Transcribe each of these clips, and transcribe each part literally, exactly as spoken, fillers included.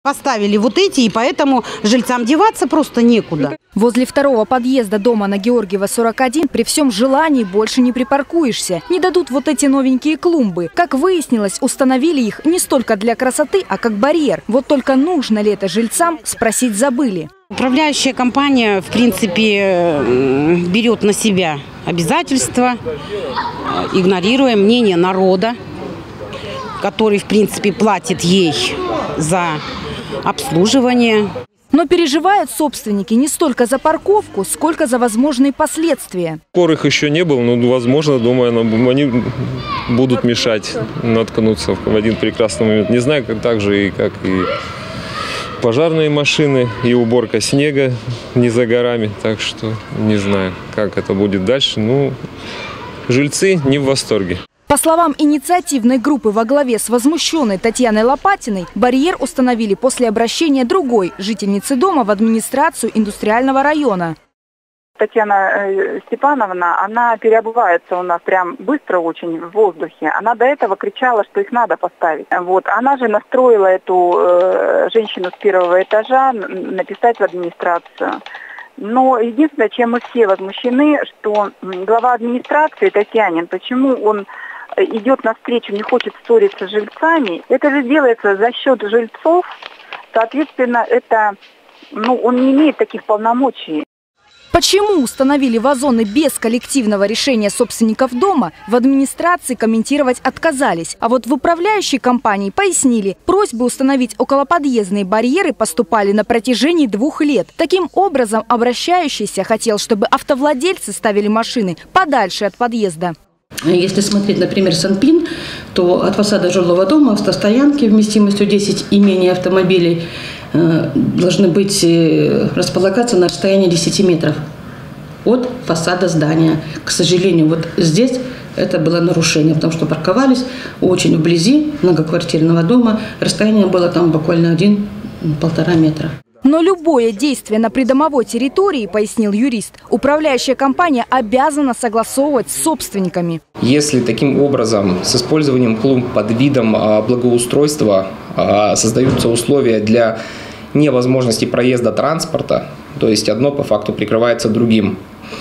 Поставили вот эти, и поэтому жильцам деваться просто некуда. Возле второго подъезда дома на Георгиева, сорок один, при всем желании больше не припаркуешься. Не дадут вот эти новенькие клумбы. Как выяснилось, установили их не столько для красоты, а как барьер. Вот только нужно ли это жильцам, спросить забыли. Управляющая компания, в принципе, берет на себя обязательства, игнорируя мнение народа, который, в принципе, платит ей за обслуживание. Но переживают собственники не столько за парковку, сколько за возможные последствия. Скорых еще не было, но, возможно, думаю, они будут мешать наткнуться в один прекрасный момент. Не знаю, как так же и как и пожарные машины, и уборка снега не за горами. Так что не знаю, как это будет дальше. Ну, жильцы не в восторге. По словам инициативной группы во главе с возмущенной Татьяной Лопатиной, барьер установили после обращения другой жительницы дома в администрацию индустриального района. Татьяна Степановна, она переобувается у нас прям быстро очень в воздухе. Она до этого кричала, что их надо поставить. Вот. Она же настроила эту э, женщину с первого этажа написать в администрацию. Но единственное, чем мы все возмущены, что глава администрации Татьянин, почему он идет навстречу, не хочет ссориться с жильцами. Это же делается за счет жильцов. Соответственно, это, ну, он не имеет таких полномочий. Почему установили вазоны без коллективного решения собственников дома, в администрации комментировать отказались. А вот в управляющей компании пояснили, просьбы установить околоподъездные барьеры поступали на протяжении двух лет. Таким образом, обращающийся хотел, чтобы автовладельцы ставили машины подальше от подъезда. Если смотреть, например, Санпин, то от фасада жилого дома автостоянки вместимостью десять и менее автомобилей э, должны быть э, располагаться на расстоянии десяти метров от фасада здания. К сожалению, вот здесь это было нарушение, потому что парковались очень вблизи многоквартирного дома. Расстояние было там буквально один-полтора метра. Но любое действие на придомовой территории, пояснил юрист, управляющая компания обязана согласовывать с собственниками. Если таким образом с использованием клумб под видом благоустройства создаются условия для невозможности проезда транспорта, то есть одно по факту прикрывается другим,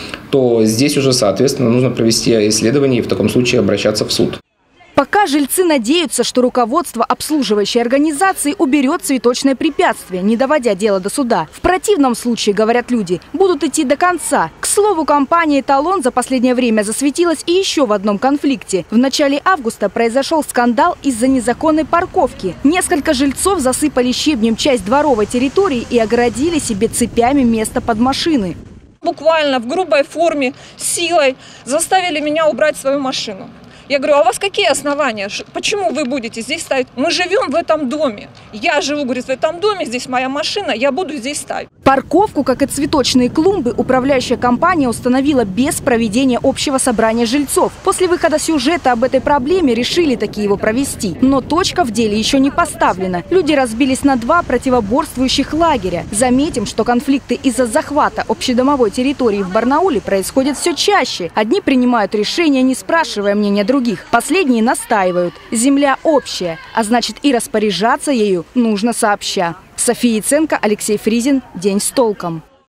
то здесь уже, соответственно, нужно провести исследование и в таком случае обращаться в суд. Пока жильцы надеются, что руководство обслуживающей организации уберет цветочное препятствие, не доводя дело до суда. В противном случае, говорят люди, будут идти до конца. К слову, компания «Эталон» за последнее время засветилась и еще в одном конфликте. В начале августа произошел скандал из-за незаконной парковки. Несколько жильцов засыпали щебнем часть дворовой территории и огородили себе цепями место под машины. Буквально в грубой форме, силой заставили меня убрать свою машину. Я говорю, а у вас какие основания? Почему вы будете здесь ставить? Мы живем в этом доме. Я живу, говорит, в этом доме, здесь моя машина, я буду здесь ставить. Парковку, как и цветочные клумбы, управляющая компания установила без проведения общего собрания жильцов. После выхода сюжета об этой проблеме решили таки его провести. Но точка в деле еще не поставлена. Люди разбились на два противоборствующих лагеря. Заметим, что конфликты из-за захвата общедомовой территории в Барнауле происходят все чаще. Одни принимают решения, не спрашивая мнения других. Других. Последние настаивают. Земля общая, а значит и распоряжаться ею нужно сообща. София Яценко, Алексей Фризин. День с толком.